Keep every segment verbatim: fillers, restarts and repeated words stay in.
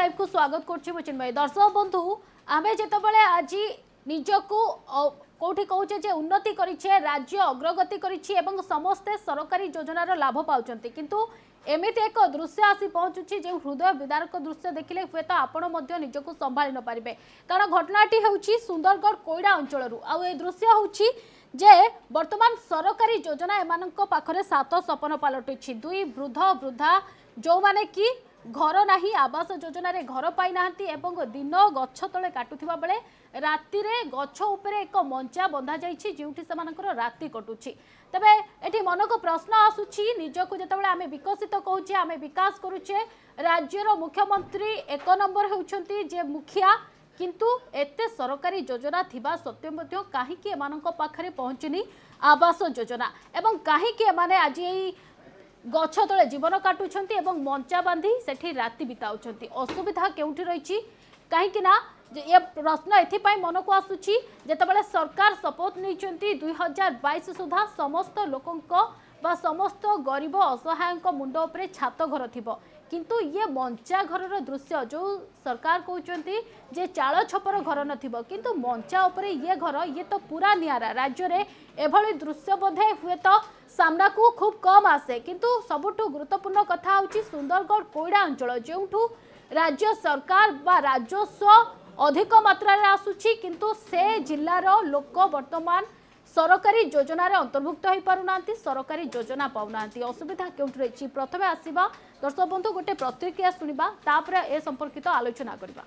Live को स्वागत कर चिन्मय। दर्शक बंधु आमे जेतबेले आज निजको कोठी कहूचे जे उन्नति करिछे राज्य अग्रगति करिछि एवं समस्ते सरकारी योजनार लाभ पाउचंती किंतु एमिति एक दृश्य आसी पहुँचुछि जे हृदय विदारक दृश्य देखिले हुए तो आपण मध्य निजको संभाली न पारिबे कारण घटनाटी हेउछि सुंदरगढ़ कोइडा अंचलरू आ ए दृश्य होउछि जे वर्तमान सरकारी योजना एमानक पाखरे सात सपन पलटिछि। दुई वृद्ध वृद्धा जो माने कि घर नाही आवास योजना रे घर पाई नाहंती एवं दिन गछ तले काटुथिबा बेले राति रे गछ उपरे एक मंचा बंधा जाइछि जेउठी समानकर राति कटुछि। तबे एठी मनक प्रश्न आसुछि निजको जेतबेले आमे विकसित कहूचे आमे विकास करूचे राज्यर मुख्यमंत्री एक नंबर हेउछंती जे मुखिया किंतु एते सरकारी योजना थिबा सत्य मध्य काहेकि एमानक पाखरे पहुंचनी आवास योजना एवं काहेकि एमाने आज एई गछ तले जीवन काटुछंती एवं मंचा बांधी सेठी राति बिताउछंती असुविधा केउठी रहिछि काहेकि ना ये प्रश्न एथिपाई मन को आसुछि जेतबेले सरकार शपथ नैचंती दुई हजार बाईस सुधा समस्त लोकंक बा समस्त गरीब असहायक मुंड उपरे छात घर थिबो किंतु ये मंचा घर दृश्य जो सरकार कहते जे चाल छपर घर नथिबो किंतु मंचा उपरे ये घर ये तो पूरा नियारा राज्य रे एभली दृश्य बोधे हुए तो सामना को खूब कम आसे किंतु सबुठु गुरुत्वपूर्ण कथा होची सुंदरगढ़ कोइडा अंचल जेउठु राज्य सरकार बा राजस्व अधिक मात्रा रे आसुची किंतु से जिल्लार लोक वर्तमान सरकारी योजना रे अंतर्भुक्त हो पारुना सरकारी योजना पाऊना असुविधा केउठी रही प्रथमे आसीबा दर्शक बंधु गोटे प्रतिक्रिया सुनिबा तापरे ए संपर्कित आलोचना करबा।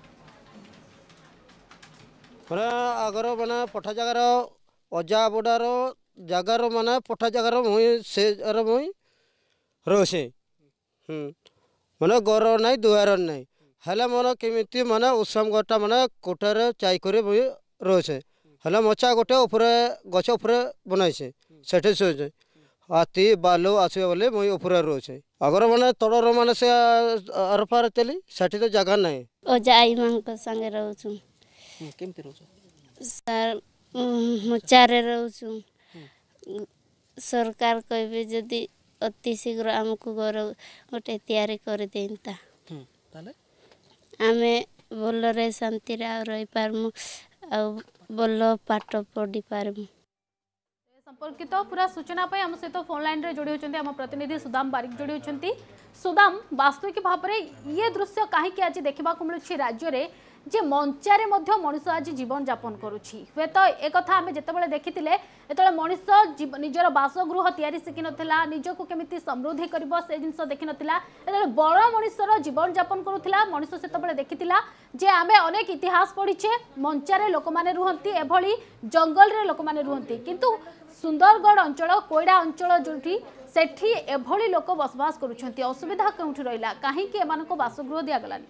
माने आगर माने पठा जगार अजा बडार जगार माने पठा जगार मुई से अर मुई रोसे हम माने घर नाही दुआर नाही हला मन केमिति माने उसम गोटा माने कोठार चाय करे मुई रोसे हला मचा गोटे ऊपर गछ ऊपर बनाइছে सेठे सोचे हाथी बालो आसबे बोले मुई ऊपर रोचे अगर माने तड़र माने से अरपार चली सेठी तो जगह नाही ओ जाई मानक संगे रहउछु केमते रहउछु सर मुचारे रहउछु सरकार कहबे जदी अति शीघ्र हमको घर गोटे तैयारी कर देंता ताले आमे बोलरे शांति रे रही पारमु आ बोल पाठ पढ़ी पारमु। संपर्कित पूरा सूचना पाई हम सहित फोन लाइन रे जोड़ी होचंती हम प्रतिनिधि सुदाम बारिक जोड़ी होचंती। सुदाम वास्तविक भाव में ये दृश्य कहीं आज देखा मिलूँ राज्य रे जे मंचारे मध्य मनुष्य आज जीवन यापन करुछि हे तो एक कथा आमे जेतेबेले देखिथिले एतले मनुष्य निजर बासगृह तैयारी शिखि नथिला निजको केमिति समृद्धि करबो से जिंस देखि नथिला एतले बड़ मनुष्यर जीवन यापन करुथिला मनुष्य सेतेबेले देखिथिला जे आमे अनेक इतिहास पढिछे मंचारे लोक माने रुहंती एभली जंगल रे लोक माने रुहंती किंतु सुंदरगढ़ अंचल कोइडा अंचल जोठी सेठी एभली लोक बसवास करुछंती असुविधा केउठी रहिला काहे कि एमानको बासगृह दिया गलानी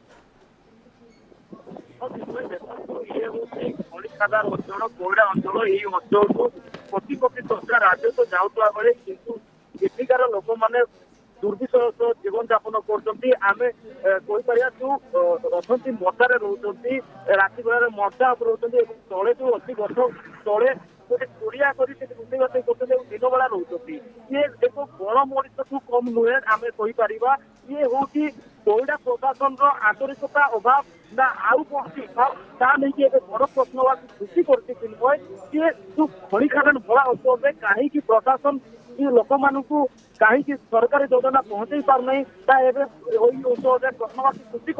खलिखादार अंचल कोइडा अंचल यही अंचल को कोटी कोटी टंका राजस्व जाऊला बेले किंतु एଠିକାର ଲୋକମାନେ दुर्विषह जीवन यापन कर रखती मशारे रोचे राति बेला मशा रोचे तले जो अच्छी गछ तले गोटे चोरिया कर रोषेई करते दिन बेला रोचे ये एक बड़ मनीष ठू कम नुहे आम कहीपर ये हूँ कोइडा प्रशासन आंतरिकता अभाव ना आउ कौन नहीं बड़ प्रश्न सृष्टि कर जो खनि खादान भला अंचल कहीं प्रशासन लोक मान कहीं सरकारी योजना पहुंचे पारना प्रश्नवाची सृष्टि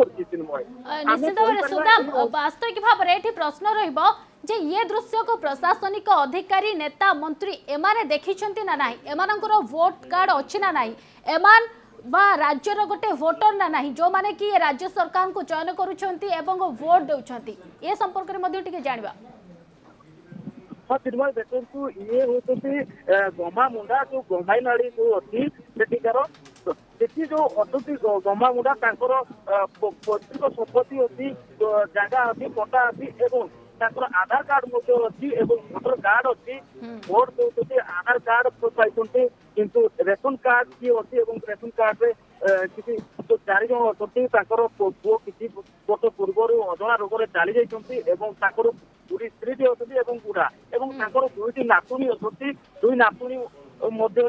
कर वास्तविक भाव में प्रश्न रहिबो जे ये दृश्य को प्रशासनिक अधिकारी नेता मंत्री एमाने देखिछंती ना नाही एमानकर वोट कार्ड अछि ना नाही एमान बा राज्यर गोटे वोटर ना नाही जो माने कि राज्य सरकार को चयन करूछंती एवं वोट देउछंती ए संपर्क रे मध्ये टिके जानिबा। हाँ चिन्मय देखु ये होती गमा मुंडा जो गमाई नाड़ी जो अच्छी सेठिकार सेठी जो अच्छी गमा मुंडा पैतृक संपत्ति अच्छी जगह अच्छी पट्टा अच्छी एवं आधार कार्ड अच्छी भोटर कार्ड अच्छी भोट दौरान आधार कार्ड पाई किंतु रेशन कार्ड किए अच्छी रेशन कार्ड रे किसी जो चार जन अच्छा पुओ किसी वर्ष पूर्व अजणा रोग चली जाती दुई स्त्री अच्छी बुढ़ा दुईटी नातुणी अच्छी दुई नातुणी मध्य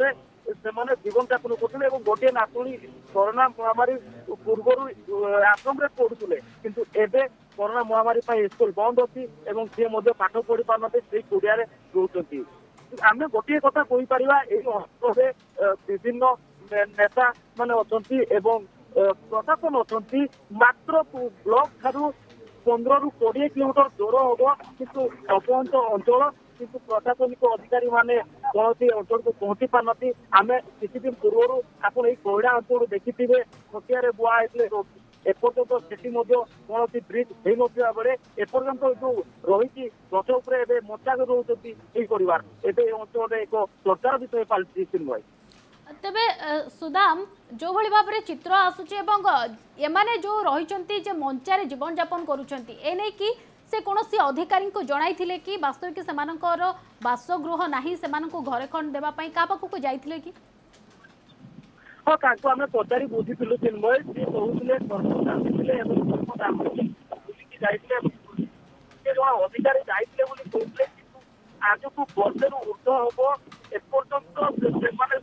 ସେମାନେ ଜୀବନ ଯାପନ କରୁଥିଲେ ଏବଂ ଗୋଟିଏ ନାତୁଣୀ କରୋନା ମହାମାରୀ ପୂର୍ବରୁ ଆଶ୍ରମରେ ପଢୁଥିଲେ କିନ୍ତୁ ଏବେ କରୋନା ମହାମାରୀ ପାଇଁ ସ୍କୁଲ ବନ୍ଦ ଅଛି ଏବଂ ସିଏ ମଧ୍ୟ ପାଠ ପଢି ପାରୁନାହାନ୍ତି ସେଇ କୁଡ଼ିଆରେ ରହୁଛନ୍ତି। ଆମେ ଗୋଟିଏ କଥା କହିପାରିବା ଏହି ଅଞ୍ଚଳରେ ବିଭିନ୍ନ ନେତା ମାନେ ଅଛନ୍ତି ଏବଂ ପ୍ରଶାସନ ଅଛନ୍ତି ମାତ୍ର ବ୍ଲକ ଠାରୁ ପନ୍ଦରରୁ କୋଡିଏ କିଲୋମିଟର ଦୂର ହବ କିନ୍ତୁ ଅପହଞ୍ଚ ଅଞ୍ଚଳ କିନ୍ତୁ ପ୍ରଶାସନିକ ଅଧିକାରୀ ମାନେ କୌଣସି ଅଞ୍ଚଳକୁ ପହଞ୍ଚି ପାରୁନାହାନ୍ତି। ଆମେ କିଛି ଦିନ ପୂର୍ବରୁ ଆପଣ ଏଇ କୋଇଡା ଅଞ୍ଚଳ ଦେଖିଥିବେ ଛୋଟିଆରେ ବୁଆ ହେଇଥିଲେ ଏପର୍ଯ୍ୟନ୍ତ ସେଠି ମଧ୍ୟ କୌଣସି ବ୍ରିଜ ହେଇନଥିବା ବେଳେ ଏପର୍ଯ୍ୟନ୍ତ ଯୋଉ ରହିଛି ଗଛ ଉପରେ ଏବେ ମଞ୍ଚା ରହୁଛନ୍ତି ଏଇ ପରିବାର ଏବେ ଏ ଅଞ୍ଚଳରେ ଏକ ଚର୍ଚ୍ଚାର ବିଷୟ ପାଲିଛି ଚିନ୍ମୟ। ତେବେ ସୁଦାମ ଯୋଉଭଳି ଭାବରେ ଚିତ୍ର ଆସୁଛି ଏବଂ ଏମାନେ ଯୋଉ ରହିଛନ୍ତି ଯେ ମଞ୍ଚାରେ ଜୀବନ ଯାପନ କରୁଛନ୍ତି ଏ ନେଇକି से कौनसी अधिकारी को जणाइथिले कि वास्तविक सेमानकर बासगृह नाही सेमानकु घरे खंड देबा पई का पाखु जाइथिले कि हाँ ताको हमें पचारि बुझिथिलु चिन्मय से कहउथिले सरपंच आथिले एवं सरपंच आथिले बुझिकी जाइथिले के जण अधिकारी जाइथिले बोली कहउथिले किंतु आज को वर्षेरु ऊर्ध्व हबो ए पर्यंत से माने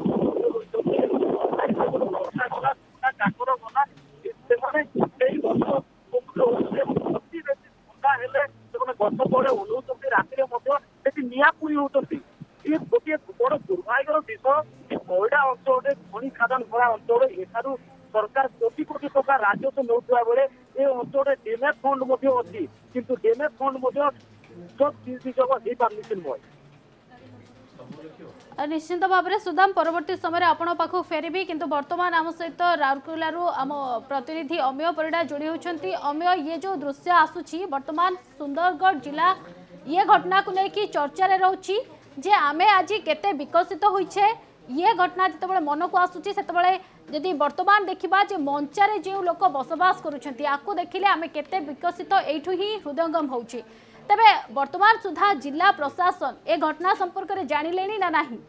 काकर बना से माने सेई गछ तले ओह्लौଛନ୍ତି ରାତିରେ ମଧ୍ୟ ସେଠି ନିଆଁ ପୁଇ ହେଉଛନ୍ତି। ଏ ଗୋଟିଏ ବଡ଼ ଦୁର୍ଭାଗ୍ୟର ବିଷୟ କୋଇଡା ଅଞ୍ଚଳରେ ଖଣି ଖାଦାନ ଭରା ଅଞ୍ଚଳରେ ଏଠାରୁ ସରକାର କୋଟି କୋଟି ଟଙ୍କା ରାଜସ୍ୱ ନେଉଥିବା ବେଳେ ଏ ଅଞ୍ଚଳରେ ଡ୍ୟାମେଜ୍ ଫଣ୍ଡ ମଧ୍ୟ ଅଛି କିନ୍ତୁ ଡ୍ୟାମେଜ୍ ଫଣ୍ଡ ମଧ୍ୟ ବିନିଯୋଗ ହେଇପାରୁନି ଚିନ୍ମୟ। निश्चित भाव में सुदाम परवर्ती समय आपण पाखु फेरबी किंतु वर्तमान आम सहित राउरकेला आम प्रतिनिधि अमेय परिडा जोड़ी होती। अमेय ये जो दृश्य आसूची वर्तमान सुंदरगढ़ जिला ये घटना को लेकिन चर्चा रोचे जे आमे आज केते विकसित होइछे ये घटना जिते मन को आसूची से जदि वर्तमान देखा जे मंचारे जो लोक बसवास करुछंती आकु देखिले आमे केते विकसित एठू ही हृदयंगम होउची। तबे वर्तमान सुधा जिला प्रशासन ए घटना संपर्क में जानिलेनी ना नहीं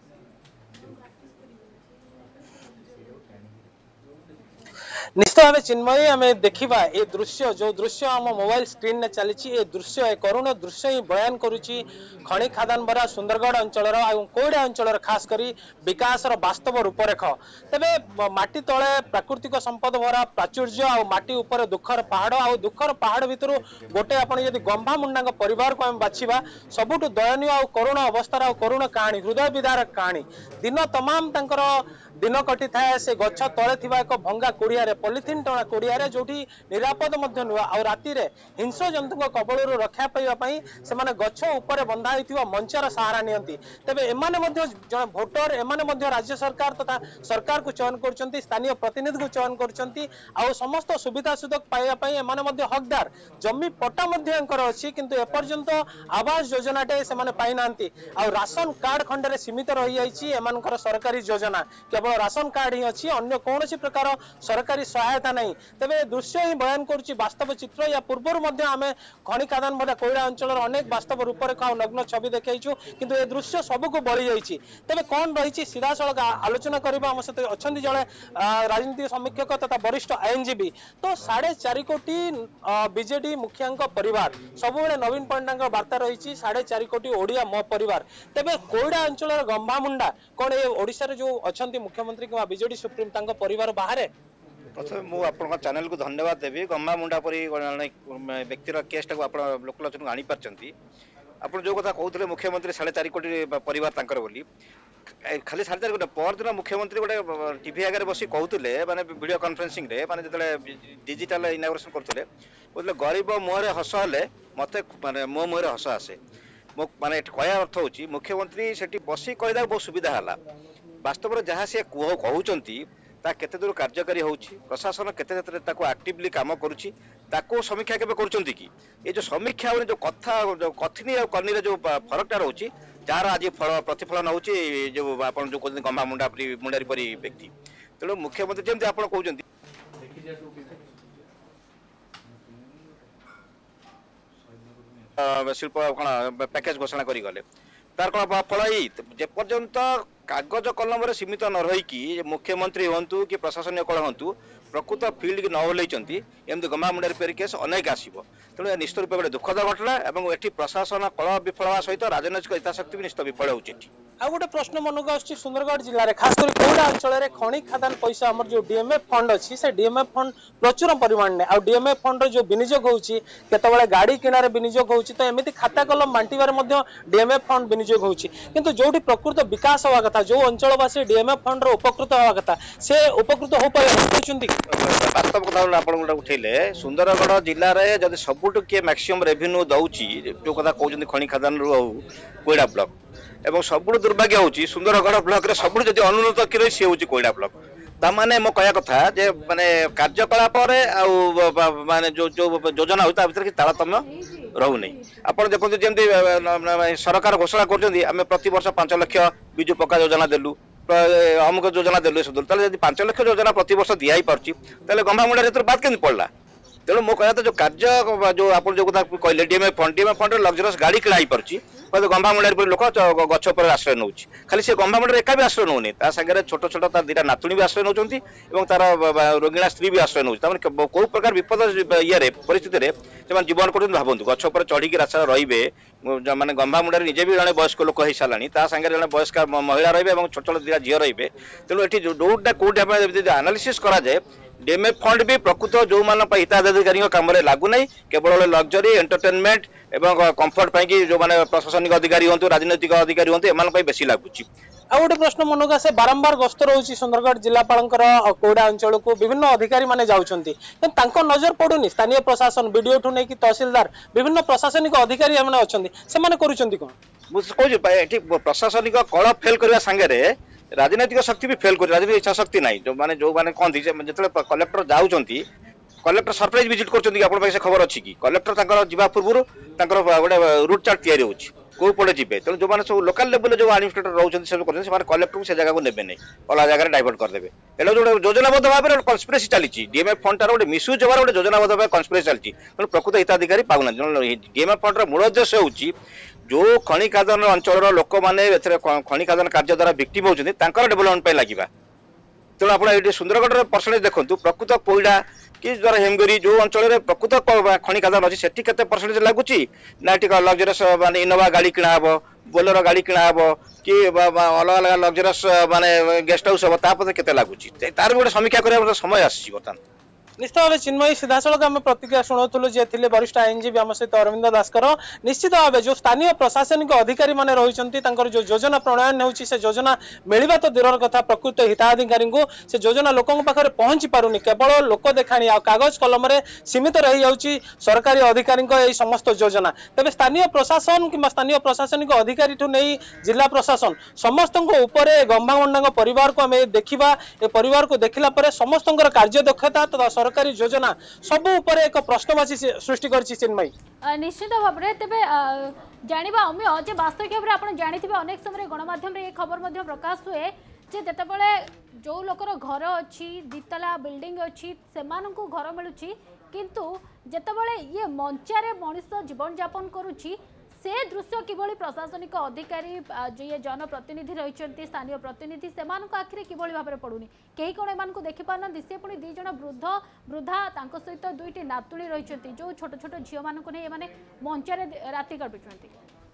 निश्चित भाव चिन्मयी आम देखा ये दृश्य जो दृश्य आम मोबाइल स्क्रीन में चली ए दृश्य करुण दृश्य ही बयान करुच्ची खनि खादान भरा सुंदरगढ़ अंचल कोइडा अंचल खास करी विकास वास्तव रूपरेख। तेबे माटी तले प्राकृतिक संपद भरा प्राचुर्य आ माटी उपर दुखर पहाड़ आ दुखर पहाड़ भितर गोटे आपण यदि गंभा मुंडा परिवार को आम बाछिबा सबुठु दयनीय आ करुण अवस्थार करुण कहानी हृदय विदारक कहानी दिन तमाम तांकर दिन कटि थाए से गछ तले थिबा एक भंगा कुड़िया पॉलिथिन टणा कुड़िया जो निरापद नुआ आ राति हिंस जंतु कबल रक्षा पाइबापी से गछ उपर बंधा होता मंचार सहारा नियंती। तेबे एमाने जन भोटर एमाने राज्य सरकार तथा सरकार को चयन कर स्थानीय प्रतिनिधि को चयन कर समस्त सुविधा सुजोग पाइबापी एमाने हकदार जमी पट्टा अच्छी किंतु एपर्यंत आवास योजनाटे से पाई ना आ राशन कार्ड खंडे सीमित रही जाइए एमानकर सरकारी योजना केवल राशन कार्ड ही अच्छी अन्य कौन प्रकार सरकारी सहायता नहीं। तेबे दृश्य ही बयान करुच्ची वास्तव चित्र या पूर्वर आम खनि खादान भरा कोइडा अंचल अनेक वास्तव रूपरेख और नग्न छवि देखु किंतु ए दृश्य सबको बड़ी जाइए। तेबे कौन रही सीधा सड़क आलोचना करबा आम सहित अच्छा जड़े राजनीतिक समीक्षक तथा वरिष्ठ आईनजीवी तो साढ़े चार कोटी बीजेडी मुखिया परिवार सब नवीन पट्टनायक वार्ता रही साढ़े चार कोटी ओडिया मो परिवार। तेबे कोइडा अंचल गंभा मुंडा कौन ये ओडिशा जो अच्छा मुख्यमंत्री कि बीजेडी सुप्रीम तांको परिवार बाहर प्रथम मुझे चैनल को धन्यवाद देवी गंभा मुंडा परी व्यक्तिर केसटा को आप लोकलोचन को आनीपार्टी आप जो कथा कहते मुख्यमंत्री साढ़े चार कोटी परिवार तांकर बोली खाली साढ़े चार कोटी परदिन मुख्यमंत्री गोटे टीवी आगे बस कहते माने वीडियो कॉन्फ्रेंसिंग रे माने जो डिजिटल इनागुरेशन करते कहते गरीब मुहरे हस हेले मत माने मो मुहरे हस आसे माने कहया अर्थ हूँ मुख्यमंत्री से बसी कहला बहुत सुविधा है वास्तव में जहाँ सी कहते ता केते दूर कार्यकारी होउची प्रशासन केते एक्टिवली काम करुची ताको समीक्षा केबे करूचंती कि ये जो समीक्षा जो कथा जो कथिनी और करनी जो फरकटा रहउची जार आज फल प्रतिफलन होउची जो आपण जो कहते गंभा मुंडा मुंडारी परी व्यक्ति तेणु मुख्यमंत्री जेमती आपण कहउचंती शिल्प पैकेज घोषणा करी गले तार कौन फल जे पर्यंत कागज कलम सीमित न रही मुख्यमंत्री हूँ कि प्रशासन कल हूँ प्रकृत फिल्ड की न ओल्लैंती एमती गंभा मुंडारी पेरी केस अनेक आसो तेणु निश्चित रूप गोटे दुखद घटना और ये प्रशासन कल विफल सहित राजनैतिक हिताशक्ति भी निश्चित विफल होती। आ गोटे प्रश्न मन को आसुची सुंदरगढ़ जिले में खास कर कोड़ा अंचल में खनि खादान पैसा आम जो डीएमएफ फंड अच्छी से डीएमएफ फंड प्रचुर परिमाण में आ डीएमएफ फंड जो विनियोग होती केतबेले गाड़ी किणारे विनियोग होती तो एमती खाता कलम बांटिबार डीएमएफ फंड विनियोग होती किंतु जोटी प्रकृत विकास हवा कथा जो अंचलवासी डीएमएफ फंड उपकृत हवा कथा से उपकृत हो पाए वास्तव कथा आप उठेले सुंदरगढ़ जिले में जब सबुठ किए मैक्सिमम रेवेन्यू दौची जो कथा कहते खनि खादान रू कोईडा ब्लॉक एवं सब दुर्भाग्य होची सुंदरगढ़ ब्लॉक रे सब जदि अनुन्नत कि सी हूँ कोईडा ब्लॉक ताने मो कह कथा जे माने कार्यकलाप माने जो जो योजना होता भीतर कि तारतम्य रहूनी आप देखते जमी सरकार घोषणा कर प्रति वर्ष पांच लाख विजु पक्का योजना देलु अमुक योजना देलु सब जब पांच लाख योजना प्रति वर्ष दिखाई पारे गंभामुंडा बाद के पड़ा तेणु मो कहता जो कार्य जो आप जो कथा कहले DMF fund DMF fund luxurious गाड़ी किଣା पार्टी गंभामुंडा लोक गछ पर आश्रय नौ खाली से गंभामुंडा एका भी आश्रय नौनी सागर छोट छोट तार दीटा नातुणी भी आश्रय नौकरी और तार रोगिणा स्त्री भी आश्रय नौ कौ प्रकार विपद ये परिस्थिति में जीवन कर भावतु गछ पर चढ़ी रास्ता रे माने गंभामुंडा निजे भी जड़े वयस्क लोक हो सारा सागर जड़े वयस्क महिला रे छोट छोट दीटा झील रे तेणु ये जोटा कौटे आनालीसीस कराए डीएमएफ फंड भी प्रकृत जो मान हिताधिकारी कम लगुना केवल लग्जरी एंटरटेनमेंट एवं कंफर्ट पाई जो माने प्रशासनिक अधिकारी हूँ राजनैतिक अधिकारी हूँ एम बेसी लगुच आ गोटे प्रश्न मन को आसे बारंबार गस्त रोची सुंदरगढ़ जिलापाल कोड़ा अंचल को विभिन्न अधिकारी माने जाउछंती नजर पड़ुनी स्थानीय प्रशासन बीडीओ ठू नहीं तहसीलदार विभिन्न प्रशासनिक अधिकारी माने अछंती से माने करूछंती कोन कहूँ प्रशासनिक कल फेल करने सांगे राजनैतिक शक्ति भी फेल कर राजनैतिक इच्छा शक्ति ना जो माने जो माने कहती जो कलेक्टर जाऊँगी कलेक्टर सरप्राइज विजिट कर खबर अच्छी कि कलेक्टर जा पूर्व गोटे रूट चार्ट तैयारी होची कौ पड़े जी तेणु जो मैंने सब लोकाल लेवल जो आडमिनिस्ट्रेटर रोचे कलेक्टर से जगह को नेबे नहीं अलग जगह डाइवर्ट करदे एटा जो योजनाबद्ध भाव में कन्स्पिरेसी चली डीएमएफ फंड तार गोटे मिसयूज होवार गोटे योजनाबद्ध भाव कन्स्पिरेसी चलती तेणु प्रकृत हिताधिकारी पाऊना डीएमएफ फंड मूल उद्देश्य होची जो खनि खादान अंचल लोक मैंने खनि खादान कार्य द्वारा विक्टिम होती डेभलपमेंट लगे तेणु आप सुंदरगढ़ परसेंटेज देखो प्रकृत कोईडा कि द्वारा हेमगिरी जो अंचल में प्रकृत खनि खादान अच्छी से परसेंटेज लगुच ना लग्जरियस माने इनोवा गाड़ी किଣା हे बोलेरो गाड़ी किଣା हे कि अलग अलग लग्जरियस माने गेस्ट हाउस हम केते लगुच तार गोटे समीक्षा करने समय आसी बर्तमान निश्चित भाव चिन्मयी सीधा सड़क आम प्रतिक्रिया शुणुलु जे थे वरिष्ठ आईनजीवी आम सहित अरविंद दासकर निश्चित भाव जो स्थानीय प्रशासनिक अधिकारी मैंने रही जो योजना प्रणयन होती से योजना मिलवा तो दूर कथा प्रकृत हिताधिकारी को से योजना लोकों पाखे पहुंची पारुनी केवल लोक देखाणी आ कागज कलम में सीमित रही जाऊँगी सरकारी अधिकारी समस्त योजना तेज स्थानीय प्रशासन कि स्थानीय प्रशासनिक अधिकारी ठू नहीं जिला प्रशासन समस्त गंभामुंडा परिवार को आम देखा ए परिवार को देखला समस्त कार्यदक्षता तथा सरकारी योजना सब ऊपर एक प्रश्नवाची सृष्टि करछि चिन्मयी निश्चित भाव में तेज जाना अम्य जे वास्तविक भाव में आप जानी अनेक समय गणमाध्यम ये खबर प्रकाश हुए जे जेतेबेले जो लोकर घर अच्छी दितला बिल्डिंग अच्छी से घर मिलूँ किंतु जेतेबेले ये मंचारे मनुष्य जीवन यापन करुच्ची से दृश्य किभली प्रशासनिक अधिकारी जो ये जनप्रतिनिधि रही स्थानीय प्रतिनिधि से आखिरी किभली भाव में पड़ुनी कहीं कौन एम देखी पारना सी पुणी दी जन वृद्ध वृद्धा सहित दुईटी नातुणी रही जो छोट छोट झील मान मंचारे राति काटुंट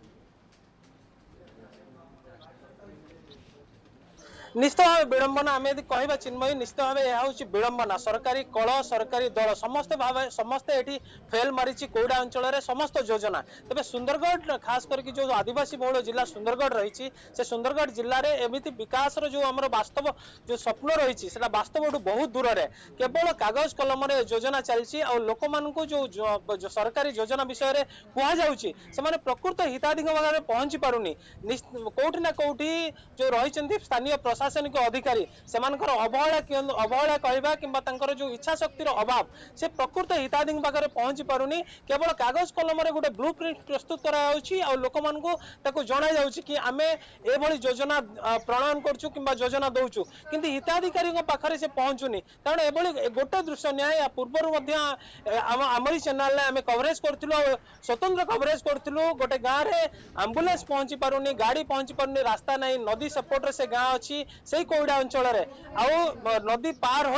निश्चित भाव विडंबना आम यदि कहवा चिन्मयी निश्चित भाव यह हूँ विडंबना सरकारी कल सरकारी दल समस्ते भाव समस्ते ये फेल मारी कोड़ा अंचल में समस्त योजना तेज सुंदरगढ़ खास करके जो आदिवासी बहुल जिला सुंदरगढ़ रही से सुंदरगढ़ जिले में एमती विकास जो आम वास्तव जो स्वप्न रही वास्तव बहुत दूर में केवल कागज कलम योजना चलती और लोक मान जो, जो, जो सरकारी योजना विषय कहुचे प्रकृत हिताधिकारी भाव में पहुंची पारुनी कौटी ना कौटी जो रही स्थानीय प्रशासनिक अधिकारी से अवहेला अवहेला कहवा कि जो इच्छा शक्तिर अभाव से प्रकृत हिताधिकारी पाखे पहुंची पारुनी केवल कागज कलम गोटे ब्लू प्रिंट प्रस्तुत कर लोक मानू जना कि आम एभली योजना प्रणयन करूँ कि योजना दौचु किंतु हिताधिकारी पाखे से पहुंचुनी कारण एभली गोटे दृश्य न्याय पूर्वर आमरी चैनल आम कवरेज करूँ स्वतंत्र कवरेज करूँ गोटे गाँव में आंबुलांस पहुंची पारुनी गाड़ी पहुंची पारुनी रास्ता नहीं नदी सेपटे से गाँ अच्छी से कोईडा अंचल आउ नदी पार होई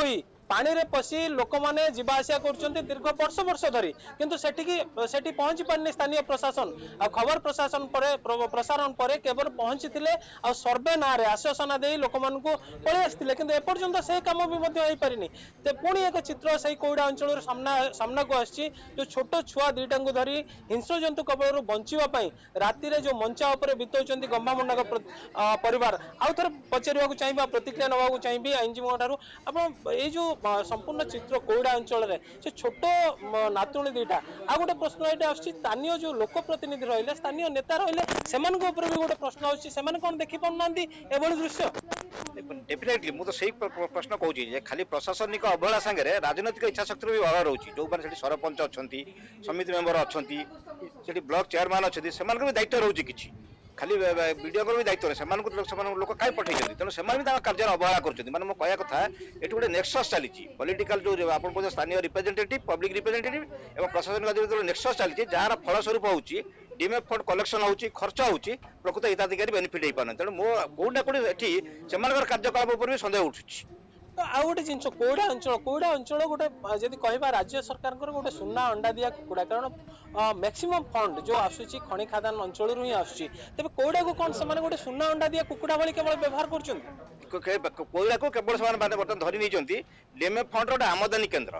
पानी रे पशि लोक मैंने जीवा आसिया कर दीर्घ वर्ष वर्ष धरी किंतु सेठी सेठी पहुंची पारनी स्थानीय प्रशासन आ खबर प्रशासन पर प्रसारण पर केवल पहुंची थिले आ सर्वे ना रे आश्वासन दे लोक मान को पळे आस्तिले किंतु एपर्यंत से काम भी मध्य होई पारिनी ते पुणी एक चित्र सही कोइडा अंचल सामना सामना को आसी जो छोट छुआ दुईटा को धरी हिंस्र जंतु कबल बंचिवा पई राति रे जो मंचा ऊपर बितौचंती गम्मामुंडा परिवार आउ थर पचारिबा को चाहिबा प्रतिक्रिया नबा को चाहिबी आईनजीवी ठारू आपण ए जो संपूर्ण चित्र कोइडा अंचल रे से छोट नातुणी दुईटा आ गोटे प्रश्न एटा आछि स्थानीय जो लोक प्रतिनिधि रहिले स्थानीय नेता रहिले सेमान को ऊपर भी गोटे प्रश्न आछि सेमान कोन देखि पन्नांती एबोली दृश्य डेफिनेटली मु तो सही प्रश्न कहूँ जे खाली प्रशासनिक अवहेला संगे राजनैतिक इच्छा शक्ति भी अभाव रोचे जो मैंने सरपंच अच्छा समिति मेम्बर अच्छा ब्लॉक चेयरमैन अच्छा से भी दायित्व रोचे कि खाली वीडियो भी दायित्व से लोक कहीं पठे तेणु से कार्य अवहेला कर मैं कह कथा ये गोटे नेक्सस चली पॉलिटिकल जो आप स्थानीय रिप्रेजेंटेटिव पब्लिक रिप्रेजेंटेटिव और प्रशासनिक जो नेक्सस चली जार फलस्वरूप होची डीएमएफ फंड कलेक्शन होची खर्च होची प्रकृत हिताधिकारी बेनिफिट हो पाने तेणु मो कोना कोडी एठी सेमानकर कार्यकलाप उपर भी संदेह उठुची तो आ गोटे जिन कोइडा अंचल कोइडा अंचल गोटे जदि कहबा राज्य सरकार गोटे सुना अंडा दिया कुकुड़ा कारण मैक्सिमम फंड जो आसुची खनि खादान अंचल रु ही आसुची तबे कोइडा को कोन से माने गोटे सुना अंडा दिया कुकुड़ा वाली केवल व्यवहार करछन कोइडा को केवल से माने बर्तन धरि नै जंती डीएमएफ फंड रो आमदनी केंद्र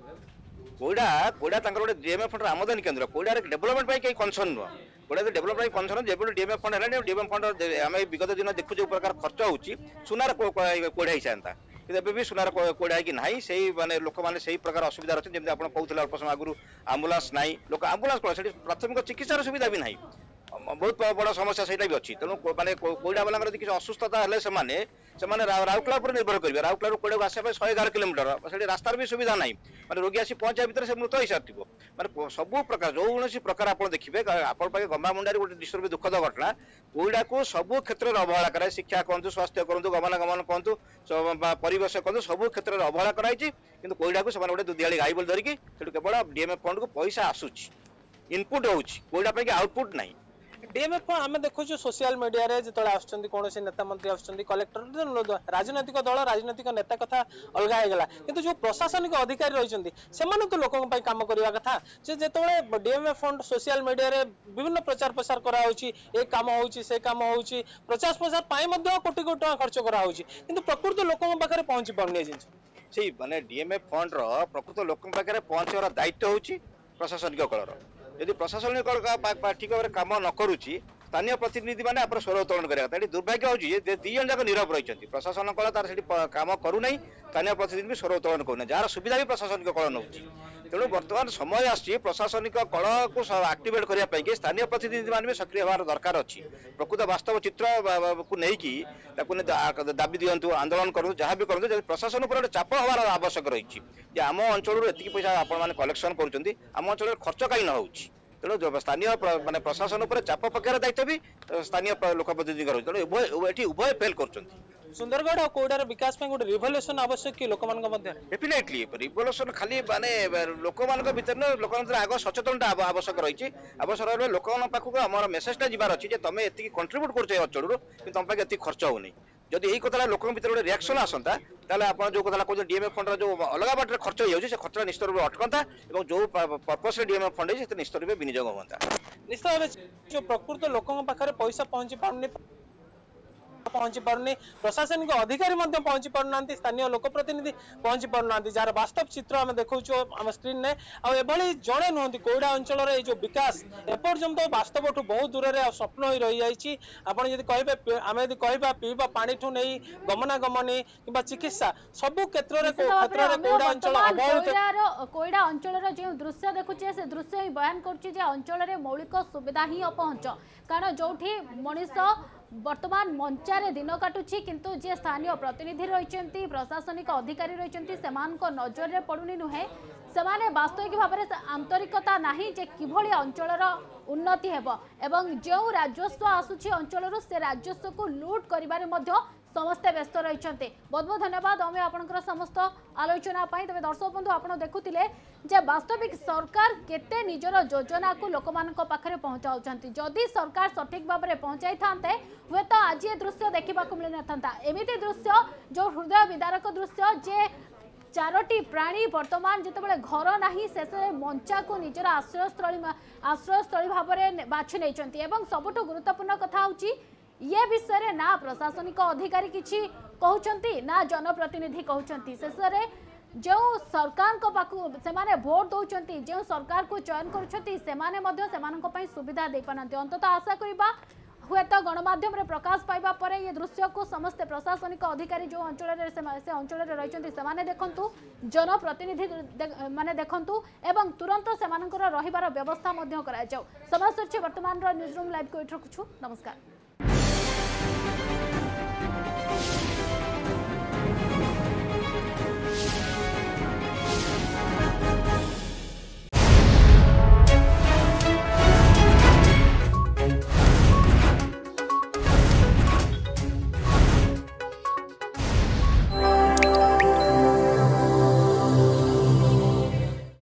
कोइडा कोइडा तांकर गोटे डीएमएफ फंड आमदनी केंद्र कोइडा डेवलपमेंट पाई कई कंसर्न नो कोइडा डेवलपमेंट कंसर्न जेबल डीएमएफ फंड हला डीएमएफ फंड आम विगत दिन देखु जो प्रकार खर्च होची सुनार कोइडा हिसांता एबे भी सुनार कोइडा कि नाही सेही माने लोक माने सेही प्रकार असुविधा रहते जेमते आपण कहउतले अल्प समय आगु एम्बुलेंस नाही लोक एम्बुलेंस कोन सेठी प्राथमिक चिकित्सा सुविधा भी नाही बहुत बड़ा समस्या सेटा भी अच्छी तेणु माने कोइडा वाला किसी असुस्थता हेले से माने से माने राउरकेला पर निर्भर करिवे राउरकेला कोइडा को आसे एक हज़ार किलोमीटर सेठी रास्तार भी सुविधा नाही माने रोगी आसी पहुंचा भीतर से मृत हिसाब थिबो माने सब प्रकार जो कौन प्रकार आप देखिए आपण पाके गम्मामुंडारी गोटे निश्चित दुखद घटना कोइडा को सब क्षेत्र में अवहेला कराए शिक्षा कहतु स्वास्थ्य कहतु गमनागमन कहतु परिवेश कहतु सब क्षेत्र में अवहेला कराई किंतु कोइडा को से गोटे दुधियाली गाई बोल धरिकी सेठू केवल डीएमएफ फंड को पैसा आसुची इनपुट होची कोइडा पे आउटपुट नाही डीएमएफ आम देखु सोशल मीडिया रे जिते आसुचंदी कौन नेता मंत्री आसुचंदी कलेक्टर राजनैतिक दल राजनैतिक नेता कथा अलग होगला किंतु जो प्रशासनिक अधिकारी रही से तो लोकों काम करवा कथा जे जेतबेले डीएमएफ फंड सोशल मीडिया रे विभिन्न प्रचार प्रसार करा होची ए काम होची से काम होची प्रचार प्रसार पाई मध्ये कोटी कोटी टका खर्च करा होची किंतु प्रकृत लोकों पाखरे पहुंची पाउनी जिंस से माने डीएमएफ फंड रो प्रकृत लोकों पाखरे पहुंचवार दायित्व होची प्रशासनिक कलर यदि प्रशासनिक ठीक भाव काम न करुच्ची स्थानीय प्रतिनिधि मैंने आप स्वर उत्तोलन करा दुर्भाग्य हो दी जन जाक नीरव रही प्रशासन कल तार से काम करूना स्थानीय प्रतिनिधि भी स्वर उत्तोलन करूना जार सुविधा भी प्रशासनिक कल नौ तेणु बर्तमान समय आसी प्रशासनिक कल को आक्टिवेट करने स्थानीय प्रतिनिधि मान भी सक्रिय हमार दरकार अच्छी प्रकृत वास्तव चित्र को लेकिन दाबी दिंतु आंदोलन करूँ जहाँ भी करूँ प्रशासन पर चाप हमार आवश्यक रही आम अंचल एति पैसा आप कलेक्शन करुँच अंचल खर्च कहीं न हो तेणु स्थानीय माने प्रशासन उपर चाप पकेर दायित्व भी स्थानीय लोक प्रतिनिधि करूँ तेणु उभय उभय फेल कर सुंदरगढ़ और कोइडार विकास में गोटे रिवोल्यूशन आवश्यक कि लोक डेफिनेटली रिवोल्यूशन खाली माने लोक भीतर लोक आग सचेतनता आवश्यक रही आवश्यक रही लोक पाखक आम मेसेजटा जीवार अच्छी तुम ये कंट्रीब्यूट कर अंचल कि तुम पाखे ये खर्च होनी जदि यही कथा लोक भीतर गोटे रिएक्शन आसता ताले आप जो कथा कहते डीएमएफ फंड जो अलग बाटे खर्च हो जाए खर्च निश्चित रूप अटकता और जो पर्पस डीएमएफ फंड है निश्चित रूप विनियोग होता निश्चित भाव जो प्रकृत लोकों पाखे पैसा पहुंची पारनी पहुंची पारनी प्रशासनिक अधिकारी पहुंची पारना स्थानीय लोक प्रतिनिधि पहुंची पारना जार वास्तव चित्र आम देखु आम स्क्रीन ने आभली जड़े नुहति कोइडा अंचल जो विकास एपर्यंत वास्तव बहुत दूर से स्वप्न हो रही जाइए आपड़ जब कहे आम यदि कह पीवा पानी ठू नहीं गमनागमन कि चिकित्सा सबु क्षेत्र में कोइडा अंचल कोइडा अंचल जो दृश्य देखुचे से दृश्य ही बयान कर अंचल में मौलिक सुविधा ही अपहंच कारण जो मनीष वर्तमान मंचारे दिन काटुची किंतु जे स्थानीय प्रतिनिधि रही प्रशासनिक अधिकारी रही नजर में पड़ुनी नुहे से वास्तविक भाव में आंतरिकता नहीं जे किभली अंचलर उन्नति हेबो एवं जो राजस्व आसुची अंचलर से राजस्व को लूट करिबारे मध्य समस्ते व्यस्त रही बहुत बहुत धन्यवाद आम आपंकर समस्त आलोचना तेज दर्शक बंधु आप देखुले जे वास्तविक सरकार केते निजर योजना को लोक पाखे पहुँचाऊँ जदि सरकार सठिक भाव में पहुँचाई था हे तो आज ये दृश्य देखा मिल ना एमती दृश्य जो हृदय विदारक दृश्य जे चारोटी प्राणी वर्तमान जितेबाला घर नाही शेष मंचा को निजर आश्रयस्थली आश्रयस्थली भाव में बाछि नहीं सबुठ गुरुत्वपूर्ण कथा हूँ ये विषय ना प्रशासनिक अधिकारी किछि कहउचंती ना जनप्रतिनिधि कहउचंती शेष जो सरकार को पाखु से माने भोट दौरान जो सरकार को चयन करुछंती से माने मध्य सेमानक पई सुविधा दे पानंती अंततः आशा करिबा हुए तो गणमाध्यम रे प्रकाश पाइबा परे ये दृश्य को समस्त प्रशासनिक अधिकारी जो अंचल रे से अंचल रे रहिचंती से माने देखंतु जनप्रतिनिधि माने देखंतु एवं तुरंत सेमानकर रहिबार व्यवस्था मध्य करा जाऊ समाज सच्चे वर्तमान न्यूज रूम लाइव को रखुछु नमस्कार।